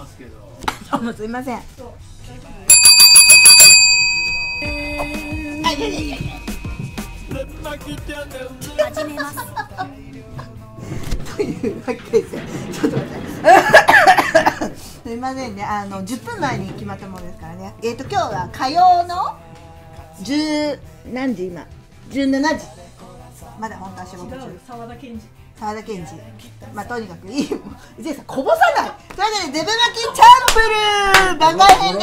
ますけど。 どうもすいません。 始めます。 というわけで、ちょっと待って。すいませんね、10分前に決まったものですからね。今日は火曜の10何時今17時。まだ本当は仕事中。 沢田研二。 まあとにかくいい。伊勢さんこぼさない。というわけでデブ巻きチャンプルー番外編で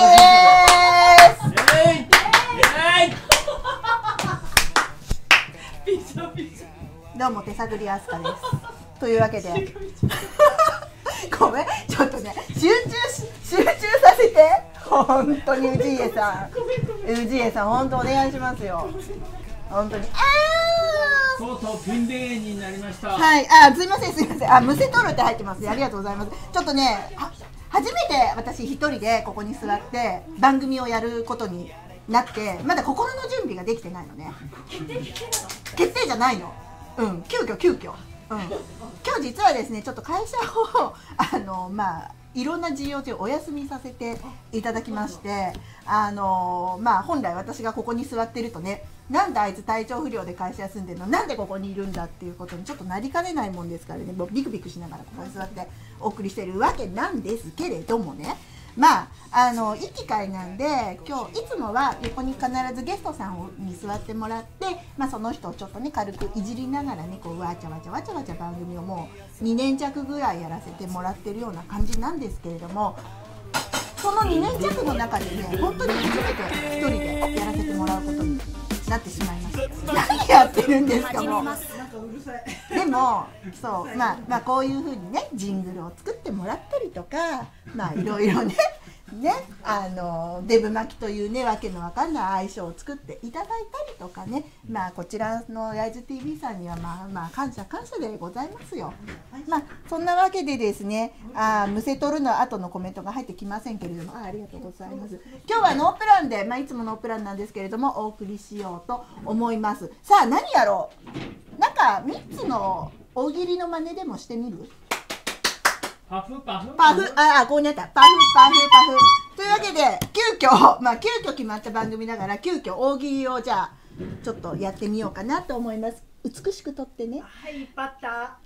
ーす。どうも手探りアスカです。というわけでごめん、ちょっとね集中させて。本当に氏家さん本当お願いしますよ。本当にとうとうピン芸人になりました。 はい、すいません、むせとるって入ってます。ありがとうございます。ちょっとね、初めて私一人でここに座って番組をやることになって、まだ心の準備ができてないのね。決定じゃないの。急遽。今日実はですね、ちょっと会社をいろんな事情でお休みさせていただきまして、本来私がここに座ってるとね、なんであいつ体調不良で会社休んでるの、なんでここにいるんだっていうことにちょっとなりかねないもんですからね、もうビクビクしながらここに座ってお送りしてるわけなんですけれどもね、いい機会なんで、今日いつもは横に必ずゲストさんに座ってもらって、その人をちょっとね軽くいじりながらね、こうわちゃわちゃ番組をもう2年弱ぐらいやらせてもらってるような感じなんですけれども、その2年弱の中でね、本当に初めて一人でやらせてもらうことになってしまいました。何やってるんですかもう。でもそうこういう風にねジングルを作ってもらったりとか、いろいろねデブ巻きというねわけのわかんない愛称を作っていただいたりとかね、こちらの焼津 TV さんには感謝でございますよ。そんなわけでですね、むせとるの後のコメントが入ってきませんけれども、ありがとうございます。今日はノープランで、いつもノープランなんですけれどもお送りしようと思います。さあ何やろう。なんか3つの大喜利の真似でもしてみる？ パフ、 こうなった。パフ。というわけで、急遽決まった番組だから、急遽大喜利をじゃあ、ちょっとやってみようかなと思います。美しく撮ってね。 はい、バッター。 はい、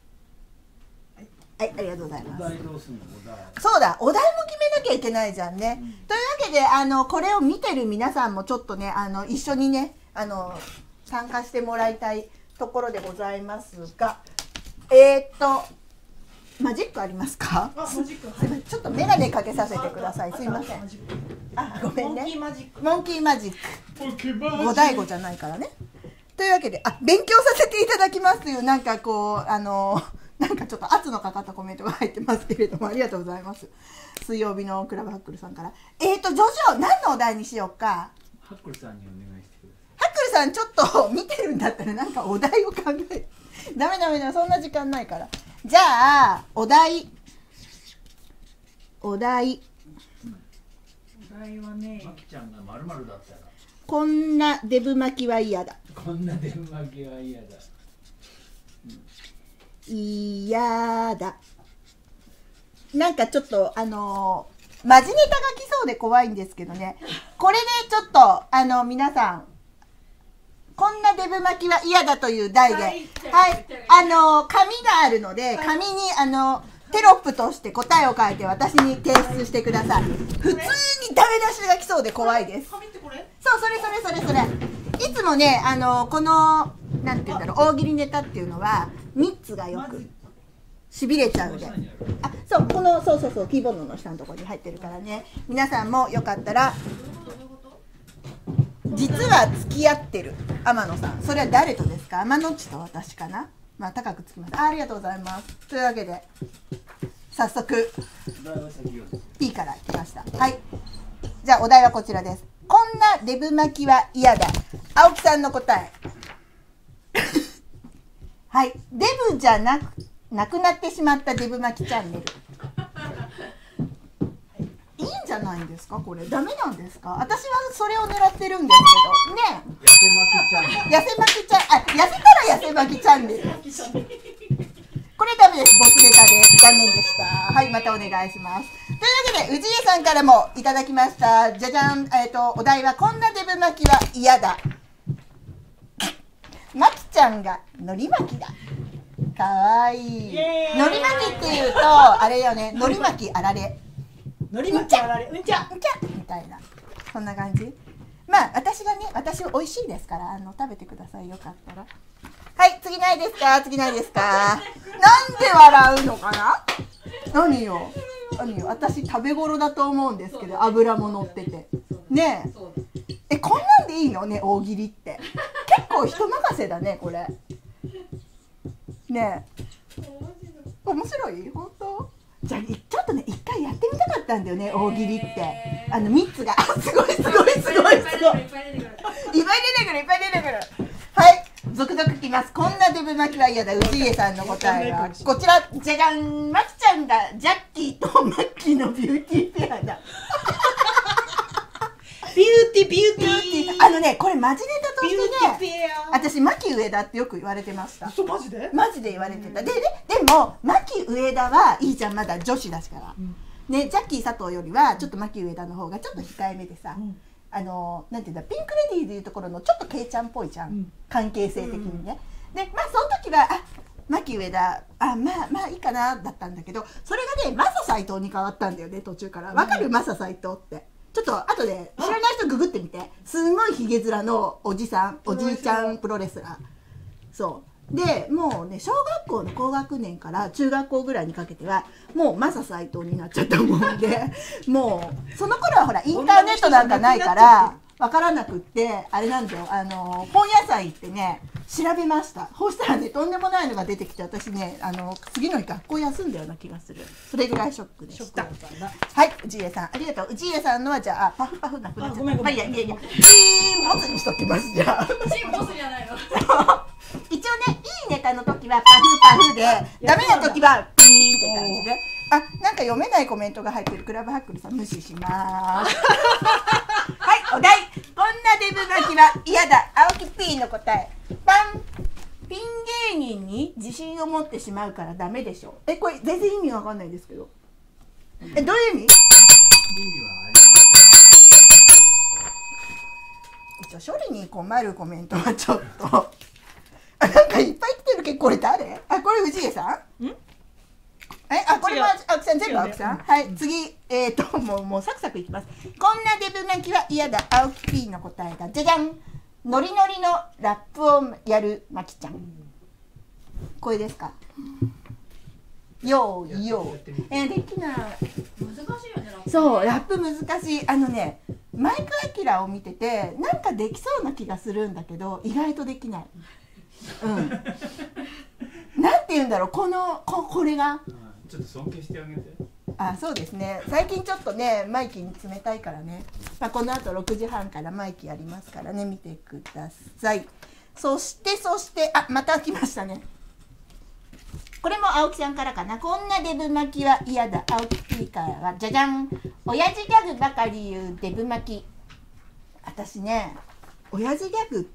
ありがとうございます。 お題どうすんの？ そうだ、お題も決めなきゃいけないじゃんね。というわけで、これを見てる皆さんもちょっとね、一緒にね、参加してもらいたいところでございますが、マジックありますか？ちょっと眼鏡かけさせてください。すいません。ごめんね。モンキーマジック。五醍醐じゃないからね。というわけで、勉強させていただきますという、なんかこう、なんかちょっと圧のかかったコメントが入ってますけれども、ありがとうございます。水曜日のクラブハックルさんから。ジョジョ、何のお題にしようか。 ハックルさんにお願いしてくだハックルさん、ちょっと見てるんだったら、なんかお題を考え。ダメ、そんな時間ないから。じゃあ、お題お題はね、 マキちゃんがまるまるだったら、 こんなデブ巻きは嫌だ。 こんなデブ巻きは嫌だ。 嫌だ。なんかちょっとマジネタが来そうで怖いんですけどね。これでちょっと皆さん、こんなデブ巻きは嫌だという題で、はい、紙があるので、紙にテロップとして答えを書いて私に提出してください。普通にダメ出しが来そうで怖いです。 紙ってこれ？ そう、それ。いつもね、このなんていうんだろう、大喜利ネタっていうのは3つがよくしびれちゃうんで、そう、そうキーボードの下のところに入ってるからね、皆さんもよかったら。実は付き合ってる天野さん、それは誰とですか？天野っちと私かな。高くつきます。ありがとうございます。というわけで早速 P から来ました。はい、じゃあお題はこちらです。こんなデブ巻きは嫌だ。青木さんの答えはい、デブじゃなくなってしまったデブ巻きチャンネル。いいんじゃないんですか？これダメなんですか？私はそれを狙ってるんですけどね。痩せたら痩せ巻きチャンネル。これれダメです。ボツネタです。残念でした。はい、またお願いします。というわけで、氏家さんからもいただきました。じゃじゃん。お題は、こんなデブ巻きは嫌だ。まきちゃんがのり巻きだ。かわいい。のり巻きっていうと、あれよね、のり巻きあられ。 のり巻きあられ、うんちゃみたいな。そんな感じ。まあ、私美味しいですから、食べてください。よかったら。はい、次ないですか。次ないですか。なんで笑うのかな。何よ。私食べ頃だと思うんですけど、油も乗ってて。ねえ。こんなんでいいのね、大喜利って。結構人任せだね、これ。ねえ。面白い、本当。じゃあ、ちょっとね、一回やってみたかったんだよね、大喜利って。3つが、すごい。いっぱい出てくる。はい、続々きます。こんなデブ巻きは嫌だ。氏家さんの答えはこちら。じゃじゃん。まきちゃんがジャッキーとマッキーのビューティーペアだ。ビューティー。これマジネタとしてね、私マキ上田ってよく言われてました。 マジで言われてた。でもマキ上田はいいじゃん、まだ女子だしから、ね、ジャッキー佐藤よりはちょっとマキ上田の方がちょっと控えめでさ、なんていうんだ、ピンクレディーでいうところのちょっとケイちゃんっぽいじゃん、関係性的にね。でまあその時はマキ上田まあいいかなだったんだけど、それがねマサ斎藤に変わったんだよね、途中から。わかる？マサ斎藤って。ちょっと後で知らない人ググってみて。すごいヒゲ面のおじいちゃんプロレスラー。そうで、もうね、小学校の高学年から中学校ぐらいにかけてはもうマサ斎藤になっちゃったと思うんで、もうその頃はほらインターネットなんかないから分からなくって、あれなんだよ、本屋さん行ってね調べました。そうしたらね、とんでもないのが出てきて、私ね次の日学校休んだような気がする。それぐらいショックでした。はい、氏家さんありがとう。氏家さんのはじゃあパフパフなくなっちゃった。はい、いやピーンボスにしときます。じゃあチームボスじゃないの。 一応ね、いいネタの時はパフパフで、ダメな時はピーンって感じで。なんか読めないコメントが入ってる。クラブハックルさん無視します。はい、お題。こんなデブ巻きは嫌だ。青木 P の答え。パン。ピン芸人に自信を持ってしまうからダメでしょ。これ全然意味わかんないですけど。どういう意味？ 意味はありません。一応処理に困るコメントはちょっとなんかいっぱい来てるけど、これ誰？これ氏家さん？これは青木さん、全部青木さん。はい、次、もうサクサクいきます。こんなデブ巻きは嫌だ。青木 P の答えがじゃじゃん。ノリノリのラップをやるまきちゃん。これですか？よーよー。できない。 難しいよね。 そう、ラップ難しい。マイク・アキラを見てて、なんかできそうな気がするんだけど、意外とできない。なんて言うんだろう、これが。 ちょっと尊敬してあげて。 そうですね。最近ちょっとね、マイキーに冷たいからね。この後6時半からマイキーやりますからね、見てください。そして、また来ましたね。これも青木さんからかな。こんなデブ巻きは嫌だ。青木 P からは、じゃじゃん。親父ギャグばかり言うデブ巻き。私ね、親父ギャグって、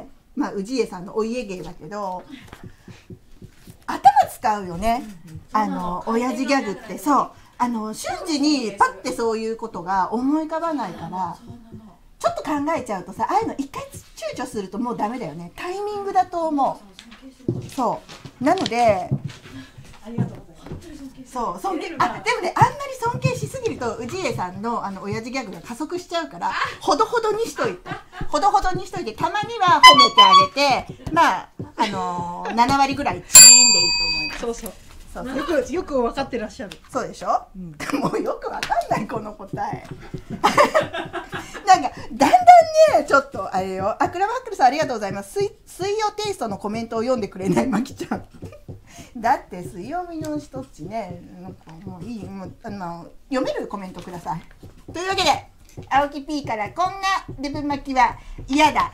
氏家さんのお家芸だけど、頭使うよね。親父ギャグって。そう。瞬時にパッてそういうことが思い浮かばないから、ちょっと考えちゃうとさ、ああいうの一回躊躇するともうダメだよね。タイミングだと思う。そうなので、 ありがとうございます。 そう尊敬。でもね、あんまり尊敬しすぎると氏家さんの親父ギャグが加速しちゃうから、ほどほどにしといて、たまには褒めてあげて、7割ぐらいチーンでいいと思います。 そう。よく分かってらっしゃる。 そうでしょ、もうよくわかんないこの答えなんかだんだんね、ちょっとあれよ。クラブハックルさんありがとうございます。水曜テイストのコメントを読んでくれないまきちゃんだって水曜日の一つね、なんかもういい、読めるコメントください。というわけで、青木 P からこんなデブ巻きは嫌だ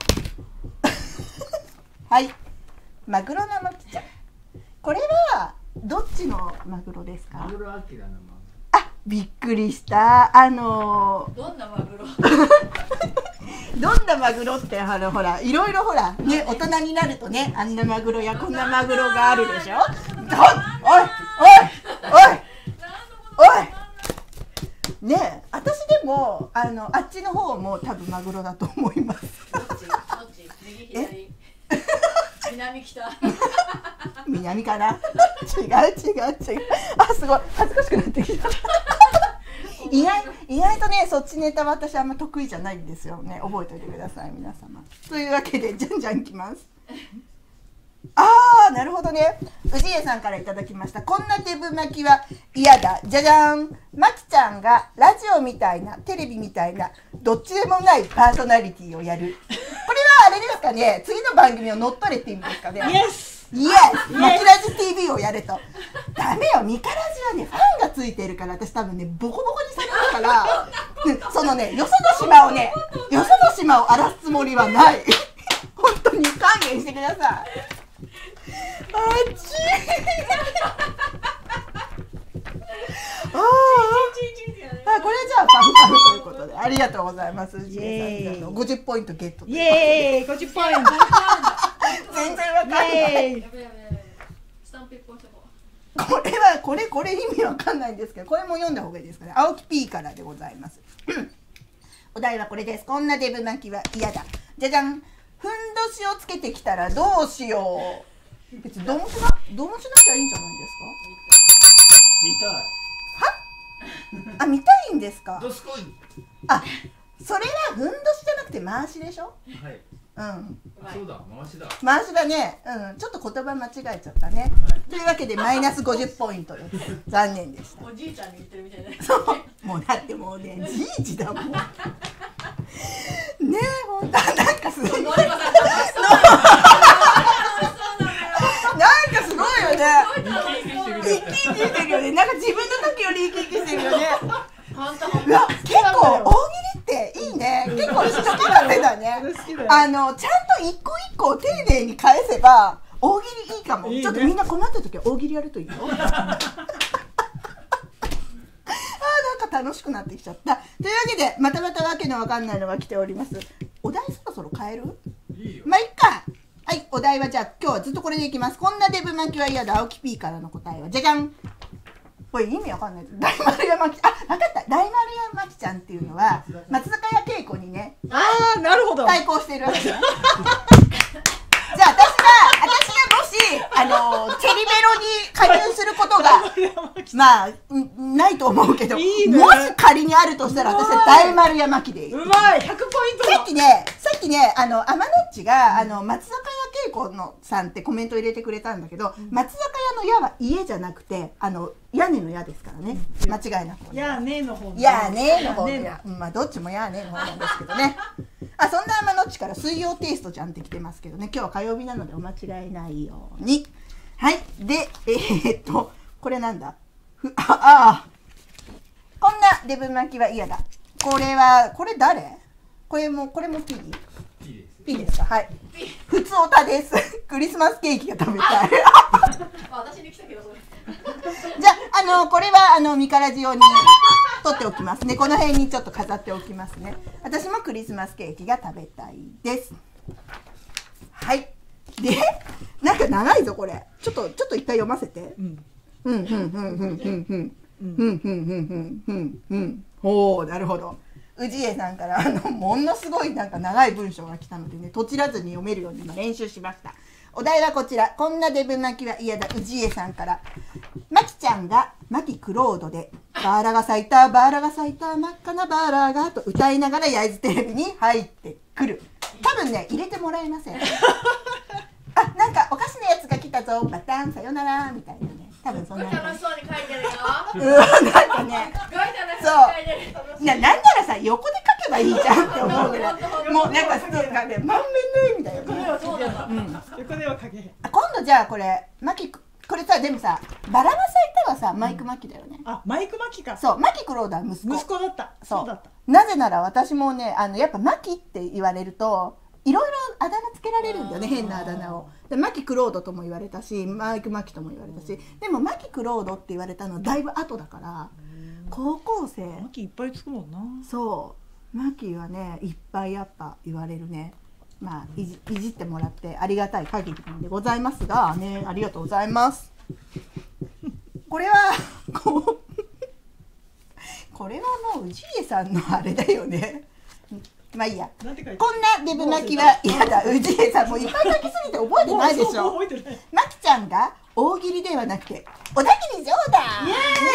はい、マグロのまきちゃん。これはどっちのマグロですか？ マグロアキラのマグびっくりした。 どんなマグロ？ どんなマグロってほらいろいろほらね、大人になるとね、あんなマグロやこんなマグロがあるでしょ。おいもあっちの方も多分マグロだと思います。 どっち右左南北南かな。違う。あ、すごい恥ずかしくなってきた。意外とね、そっちネタは私あんま得意じゃないんですよね。覚えておいてください皆様。というわけでじゃんじゃんいきます。なるほどね。氏家さんからいただきました。こんなデブ巻きは嫌だ。じゃじゃん。まきちゃんがラジオみたいなテレビみたいなどっちでもないパーソナリティをやる。これはあれですかね。次の番組を乗っ取れって意味ですかね。 イエス。 イエス。まきラジ TV をやれと。ダメよ。ミカラジはねファンがついてるから私多分ねボコボコにされるから、そのねよその島を荒らすつもりはない。本当に勘弁してください。あっちこれじゃあパフパフということでありがとうございます。50ポイントゲット。 イエーイ、50ポイント。 全然わかんない。 スタンプ1本しとこう。 これ意味わかんないんですけど、これも読んだ方がいいですかね。青木 P からでございます。お題はこれです。こんなデブ巻きは嫌だ。じゃじゃん。ふんどしをつけてきたらどうしよう。別にどうもしなきゃいいんじゃないですか。 見たい。 見たいんですか。 どすこい。 それはふんどしじゃなくて回しでしょ。 はい。そうだ、回しだ。 回しだね。ちょっと言葉間違えちゃったね。というわけでマイナス50ポイントです。残念でした。 おじいちゃんに言ってるみたいな。 そう。もうだってもうね、じいじだもん。ねえ、ほんとなんかすごい。なんかすごいよね。生き生きしてるよね。なんか自分の時より生き生きしてるよね。うわ、結構大喜利っていいね。結構好きだねだね。ちゃんと一個一個丁寧に返せば大喜利いいかも。ちょっとみんな困った時は大喜利やるといいよ。なんか楽しくなってきちゃった。というわけでまたわけのわかんないのが来ております。お題そろそろ変える？いいよ。まあいっか。はい、お題はじゃあ今日はずっとこれでいきます。こんなデブ巻きは嫌だ。青木 P からの答えはじゃじゃん。これ意味わかんない。大丸山き、分かった。大丸山きちゃんっていうのは松坂屋稽古にね、 なるほど。 対抗してるわけね。じゃあ私がもしチェリベロに加入することがまあないと思うけど、もし仮にあるとしたら私は大丸山きでいい。 うまい、100ポイント。 さっきね天野っちが松坂屋稽古のさんってコメント入れてくれたんだけど、松坂屋の屋は家じゃなくて屋根の屋ですからね。間違いなく。 屋根の方。 屋根の方で、まあどっちも屋根の方なんですけどね。そんな天野っちから水曜テイストちゃんって来てますけどね。今日は火曜日なのでお間違いないように。はい。でこれなんだ。こんなデブ巻きは嫌だ。これ誰？これも P？ P ですか。はい。ふつおたです。クリスマスケーキが食べたい。 私に来たけどそれ。 じゃあこれはミカラジ用に取っておきますね。この辺にちょっと飾っておきますね。私もクリスマスケーキが食べたいです。はい。で、なんか長いぞこれ。ちょっと一回読ませて。おお、なるほど。氏家さんからものすごいなんか長い文章が来たのでね、とちらずに読めるように今練習しました。お題はこちら。こんなデブ巻きは嫌だ。氏家さんから。まきちゃんがマキクロードでバーラが咲いたバーラが咲いた真っ赤なバーラがと歌いながら焼津テレビに入ってくる。多分ね入れてもらえません。なんかお菓子のやつが来たぞバタンさよならみたいなね。多分そんな楽しそうに書いてるよ。 なんかね、そうなんならさ横で書けばいいじゃんって思うぐらい、もうなんかすごいね満面の笑みだよね。 横では書けへん。 今度じゃあこれこれさでもさバラが咲いたはさマイクマキだよね。 マイクマキか。 そう、マキクローダー息子だった。そうだった。 なぜなら私もねやっぱマキって言われるといろいろあだ名つけられるんだよね。変なあだ名を。でマキクロードとも言われたしマイクマキとも言われたし、でもマキクロードって言われたのだいぶ後だから、高校生マキいっぱいつくもんな。 そうマキはねいっぱいやっぱ言われるね。まあいじってもらってありがたい限りなんでございますがね、ありがとうございます。これはこうこれはもう氏家さんのあれだよね。まあいいや。 なんて書いてこんなデブ泣きは嫌だ。氏家さんもいっぱい書きすぎて覚えてないでしもうょ。 覚えてない。 まきちゃんが大喜利ではなくて小田切城だ。イ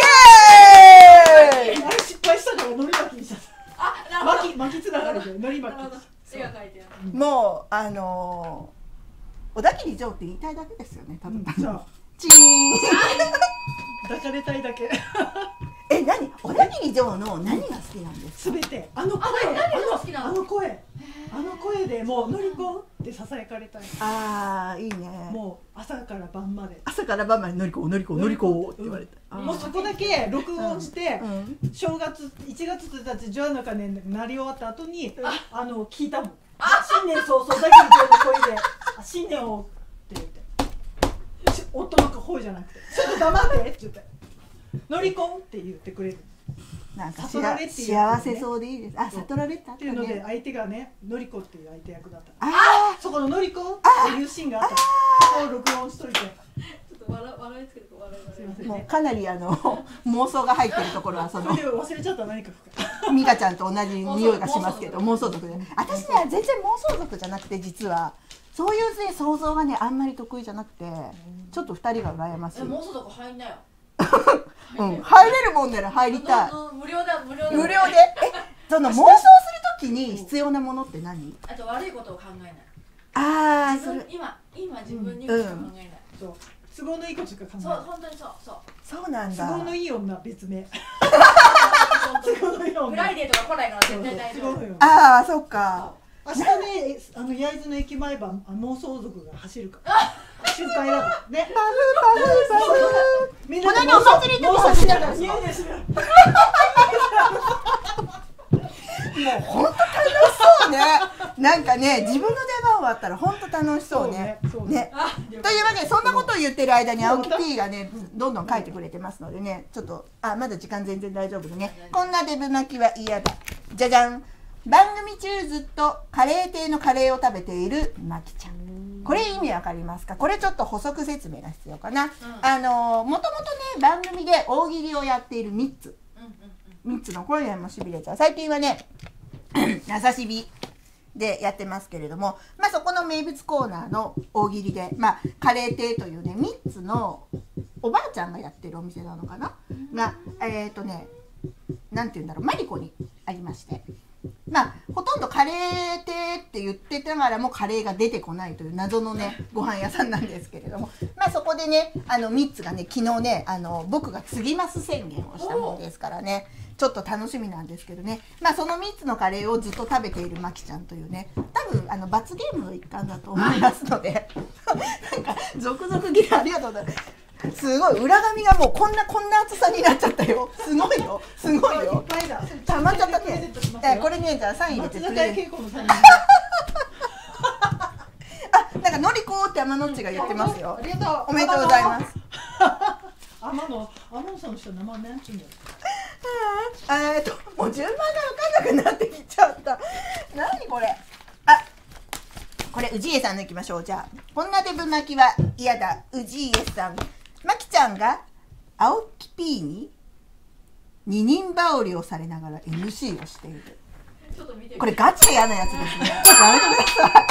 エーイ。 あれ失敗したからのり巻きにしちゃった。 あ、なるほど。 巻きつながりでのり巻なるほど。 き。 絵が描いてある。 もう小田切城って言いたいだけですよね。多分。 じゃあチーン。 抱かれたいだけ。 何小田切城の何が好きなんですか。 すべてあの声、 何が好きなの？ あの声でもうのりこってささやかれたい。 ああいいね。 もう朝から晩まで。 朝から晩までのりこって言われた。 もうそこだけ録音してうん正月1月1日ジョアの鐘鳴り終わった後に聞いたもん。新年早々だけの声で新年をって言って夫の声じゃなくてちょっと黙ってって言ってのりこって言ってくれるなんか悟られっていうやつね幸せそうでいいです。あ、悟られってあっったていうのでね。 相手がねのりこっていう相手役だったあそこののりこっていうシーンがあったそこを録音しといてちょっと笑いつけて笑いすいませあ、もうんねかなり妄想が入ってるところはそのそれで忘れちゃった何か美香ちゃんと同じ匂いがしますけど、妄想族で。私ね、全然妄想族じゃなくて、実はそういうね想像がねあんまり得意じゃなくて、ちょっと二人が羨ましい。 もうそどこ入んなよ。 入れるもんなら入りたい。 無料だ無料だ。 無料で。その妄想するときに必要なものって何？ あと悪いことを考えない。 ああ、それ。 今自分にしか考えない。 そう都合のいいことしか考えそうない本当にそう。 そうなんだ。 都合のいい女別名本当に都合のいい女フライデーとか来ないから絶対大丈夫。 都合のいい女ああ、そっか。 明日ね焼津の駅前ば妄想族が走るから集会だからねパフパフパフ。 みんこの間お祭りの時走ってたんですか？ いやいや知らんもう本当楽しそうね。なんかね、自分の出番終わったら本当楽しそうね。 そうねね。というわけで、そんなことを言ってる間に青木 P がね、どんどん書いてくれてますのでね、ちょっとまだ時間全然大丈夫でね。こんなデブ巻きは嫌だ。じゃじゃん。番組中ずっとカレー亭のカレーを食べているまきちゃん。これ意味わかりますか？これちょっと補足説明が必要かな。もともとね、番組で大喜利をやっている3つ。3つのこれでもしびれちゃう。最近はね朝しびでやってますけれども、そこの名物コーナーの大喜利で、カレー亭というね3つのおばあちゃんがやってるお店なのかながなんて言うんだろう、マリコにありまして、ほとんどカレー亭って言ってたからもカレーが出てこないという謎のねご飯屋さんなんですけれども、そこでね3つがね昨日ね僕が継ぎます宣言をしたものですからね、ちょっと楽しみなんですけどね、その3つのカレーをずっと食べているまきちゃんというね、多分罰ゲームの一環だと思いますのでなんか続々ギリありがとうございます。すごい裏紙がもうこんな厚さになっちゃったよ。すごいよすごいよ。 いっぱいだたまっちゃったねプレゼントしますよ。 これね、じゃあサイン入れて松プレゼント。 坂恵子のサインなんかのりこって天野っちが言ってますよあ。りがとうおめでとうございます。 天野さんの人名前なんていうんだよもう順番が分かんなくなってきちゃった。何これ。これ氏家さんのいきましょう。じゃあこんなデブ巻きは嫌だ。氏家さん。まきちゃんが青木 P に二人羽織をされながら MC をしている。 ちょっと見て。 これガチで嫌なやつですね。やめてください。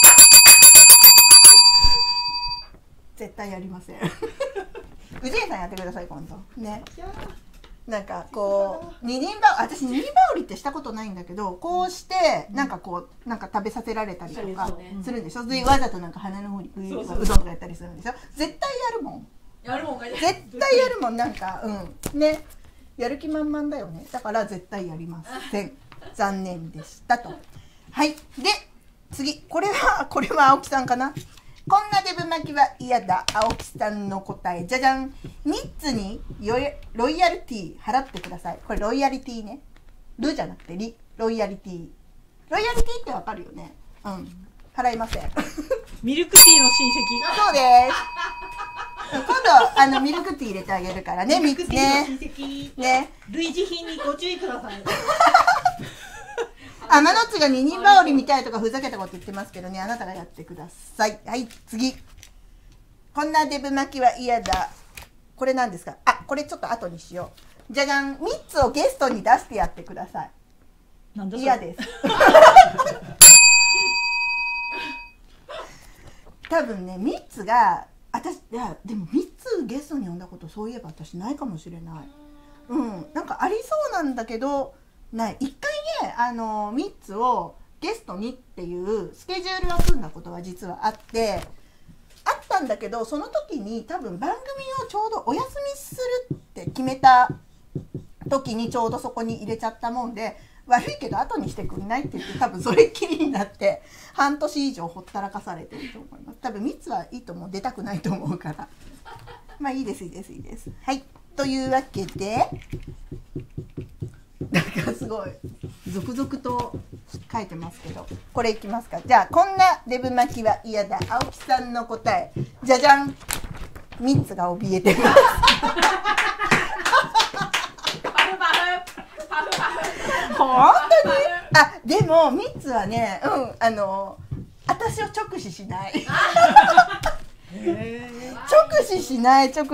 絶対やりません。氏家さんやってください今度ね。なんかこう私二人羽織ってしたことないんだけど、こうしてなんか食べさせられたりとかするんでしょ。でわざとなんか鼻の方にうどんとかやったりするんでしょ。絶対やるもん。 やるもんかい。 絶対やるもん。なんかね、やる気満々だよね。だから絶対やりません。残念でしたと。はい。で次、これは青木さんかな。こんなデブ巻きは嫌だ。青木さんの答えじゃじゃん。3つにロイヤルティー払ってください。これロイヤリティね。ルじゃなくてロイヤリティ。ロイヤリティってわかるよね。払いません。 ミルクティーの親戚そうです。今度ミルクティー入れてあげるからね。 ミルクティーの親ね。 戚ね。 類似品にご注意ください天野っちが二人羽織みたいとかふざけたこと言ってますけどね、あなたがやってください。はい、次。こんなデブ巻きは嫌だ。これなんですか？これちょっと後にしよう。 じゃじゃん、3つをゲストに出してやってください。 なんだそれ嫌です。多分ね、3つが私、いやでも3つゲストに呼んだことそういえば私ないかもしれない。なんかありそうなんだけどない。一回ね3つをゲストにっていうスケジュールを組んだことは実はあったんだけど、その時に多分番組をちょうどお休みするって決めた時にちょうどそこに入れちゃったもんで、悪いけど後にしてくんないって言って多分それっきりになって半年以上ほったらかされてると思います。多分3つはいいと思う、出たくないと思うからまあいいですいいですいいです。はい、というわけでなんかすごい続々と書いてますけど、これいきますか。じゃあ、こんなデブ巻きは嫌だ、青木さんの答え、じゃじゃん、3つが怯えてます本当に。あ、でも3つはね、私を直視しない直視しないなん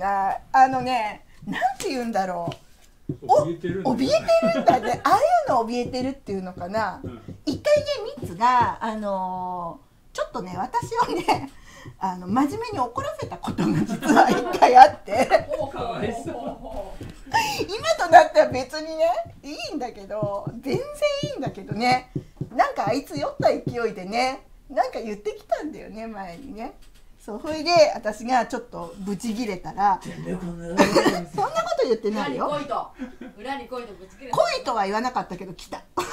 て言うんだろう、怯えてるんだね。ああいうの怯えてるっていうのかな。一回ね、ミッツがちょっとね、私をね真面目に怒らせたことが実は一回あってかわいそう。 今となっては別にねいいんだけど、全然いいんだけどね、なんかあいつ酔った勢いでね、なんか言ってきたんだよね、前にね。そう、それで私がちょっとブチギレたらそんなこと言ってないよ。 裏に来いとぶつける。 恋とは言わなかったけど来た 3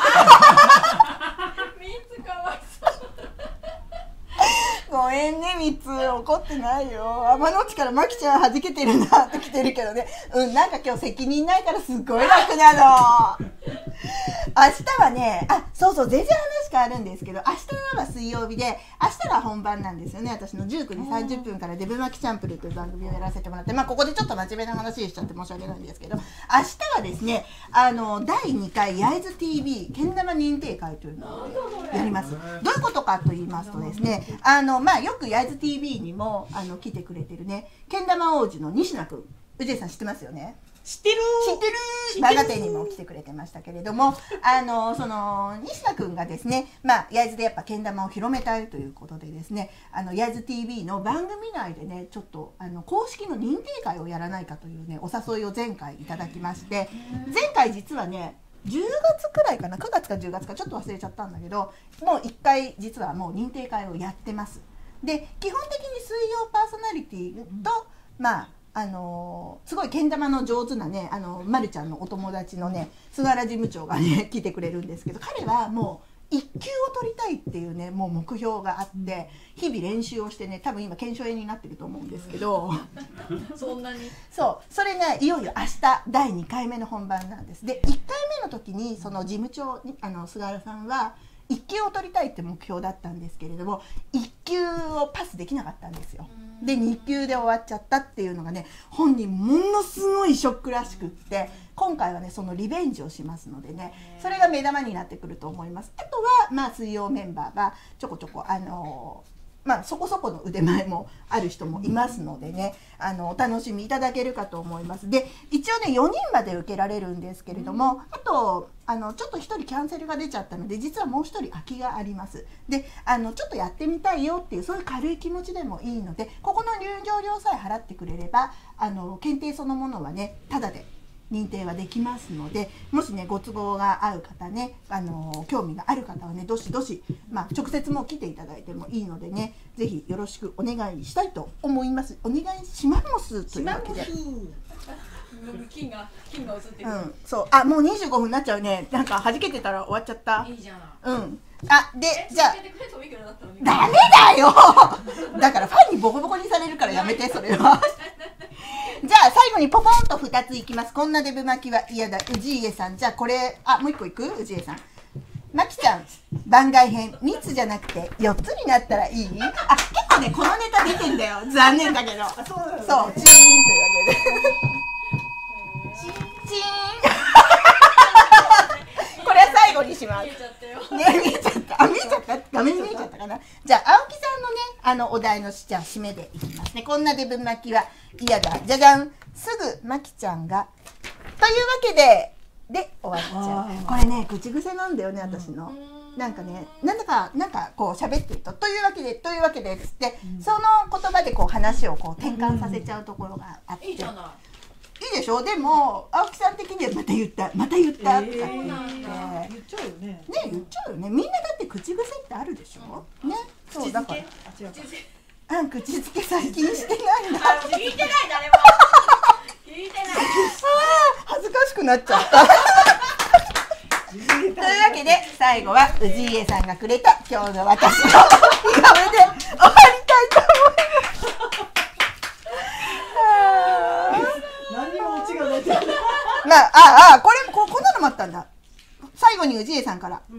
つかわいそう。 ごめんね、3つ怒ってないよ。天の内からマキちゃん弾けてるなって来てるけどね、なんか今日責任ないからすっごい楽なの明日はね、そうそう、全然話変わるんですけど、明日は水曜日で、明日が本番なんですよね。私の19時30分からデブ巻きチャンプルという番組をやらせてもらって、ここでちょっと真面目な話しちゃって申し訳ないんですけど、明日はですね、第2回焼津 TV けん玉認定会というのをやります。どういうことかと言いますとですね、よく焼津 TV にも来てくれてるね、けん玉王子の西名くん、宇治江さん知ってますよね。 知ってるバカ店にも来てくれてましたけれども、その西田君がですね、焼津でやっぱけん玉を広めたいということでですね、焼津 TV の番組内でね、ちょっと公式の認定会をやらないかというね、お誘いを前回いただきまして、前回実はね10月くらいかな、9月か10月かちょっと忘れちゃったんだけど、もう1回実はもう認定会をやってます。で、基本的に水曜パーソナリティとすごいけん玉の上手なね、まるちゃんのお友達のね、菅原事務長がね来てくれるんですけど、彼はもう1級を取りたいっていうね、もう目標があって日々練習をしてね、多分今腱鞘炎になってると思うんですけどそんなに。 そう、それがいよいよ明日第2回目の本番なんです。で、1回目の時にその事務長に菅原さんは1級を取りたいって目標だったんですけれども、1級をパスできなかったんですよ。で、2級で終わっちゃったっていうのがね、本人ものすごいショックらしくって、今回はねそのリベンジをしますのでね、それが目玉になってくると思います。あとは水曜メンバーがちょこちょこそこそこの腕前もある人もいますのでね、お楽しみいただけるかと思います。で、一応ね4人まで受けられるんですけれども、あとちょっと1人キャンセルが出ちゃったので、実はもう1人空きがあります。で、ちょっとやってみたいよっていう、そういう軽い気持ちでもいいので、ここの入場料さえ払ってくれれば検定そのものはねタダで認定はできますので、もしねご都合が合う方ね、興味がある方はね、どしどし、直接もう来ていただいてもいいのでね、ぜひよろしくお願いしたいと思います。お願いしますというわけで。 金が映ってくる。 そう、もう25分になっちゃうね。なんか弾けてたら終わっちゃった。 いいじゃん。 で、じゃあダメだよだからファンにボコボコにされるからやめて、それはじゃあ最後にポポンと2ついきます。こんなデブ巻きは嫌だ、氏家さん。じゃあこれもう1個いく、氏家さん。まきちゃん番外編3つじゃなくて4つになったらいい？結構ねこのネタ出てんだよ、残念だけど。そうチーンというわけでチーンこれは最後にします。見えちゃったよ。ね、見えちゃった。見えちゃった。画面見えちゃったかな。じゃあ青木さんのねお題のじゃあ締めでいきますね。こんなデブ巻きは嫌だ、じゃじゃん。すぐまきちゃんがけで終わっちゃあーう。これね口癖なんだよね私の。なんかねなんかこう喋ってると「というわけで」っつって、その言葉でこう話をこう転換させちゃうところがあって、 いいじゃないいでしょ。でも青木さん的にはまた言ったとかって言って、 言っねちゃうよね。 言っちゃうよね。みんなだって口癖ってあるでしょ。ね、そうだからあ、違うか。 口づけ最近してないんだ。 あ、聞いてない誰も聞いてない恥ずかしくなっちゃった。というわけで最後は氏家さんがくれた今日の私の似顔絵で終わりたいと思います。 何もオチがないって。 こんなのもあったんだ。最後に氏家さんから、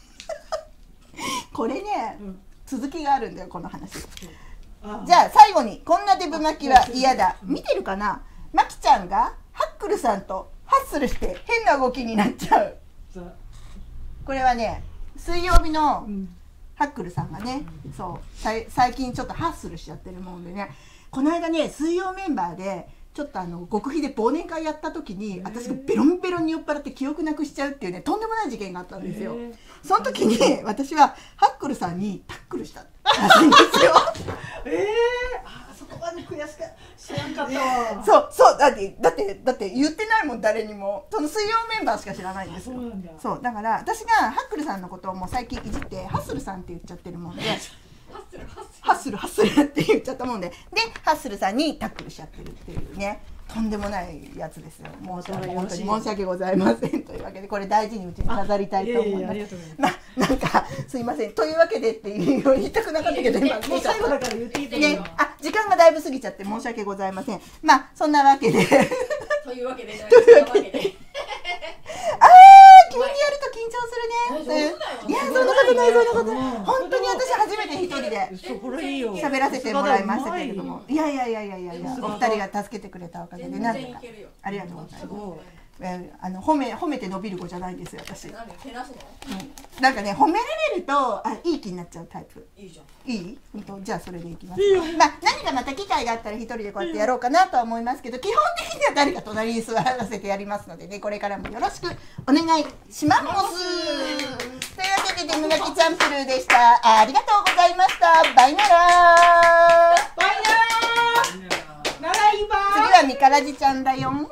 これね、続きがあるんだよこの話。じゃあ最後にこんなデブ巻きは嫌だ。見てるかな。マキちゃんがハックルさんとハッスルして変な動きになっちゃう。これはね水曜日のハックルさんがね、そう最近ちょっとハッスルしちゃってるもんでね、この間ね水曜メンバーでちょっと極秘で忘年会やった時に私がベロンベロンに酔っ払って記憶なくしちゃうっていうねとんでもない事件があったんですよ。その時に私はハックルさんにタックルしたらしいんですよ。 あ、そこまで悔しか知らんかったわ。 そうだって言ってないもん誰にも。その水曜メンバーしか知らないんですよ。 そうなんだ。 そうだから私がハックルさんのことをもう最近いじってハッスルさんって言っちゃってるもんでハッスルって言っちゃったもんでハッスルさんにタックルしちゃってるっていうねとんでもないやつですよ。本当に申し訳ございません。というわけでこれ大事にうちに飾りたいと思います。なんかすいませんというわけでっていうように言いたくなかったけど今もう最後だから言っていいと思うね、時間がだいぶ過ぎちゃって申し訳ございません。そんなわけでというわけで急にやると緊張するね。いやそんなことない本当に私初めて一人で喋らせてもらいましたけれども、いやお二人が助けてくれたおかげでなんとかありがとうございます。褒めて伸びる子じゃないんですよ私。なんかね褒められるといい気になっちゃうタイプ。 いいじゃん。 いい？本当？じゃあそれでいきます。何かまた機会があったら一人でこうやってやろうかなとは思いますけど、基本的には誰か隣に座らせてやりますのでね、これからもよろしくお願いします。というわけでデムガキチャンプルーでした。ありがとうございました。バイなら。 バイナー。ならいばー。 次はミカラジちゃんだよ。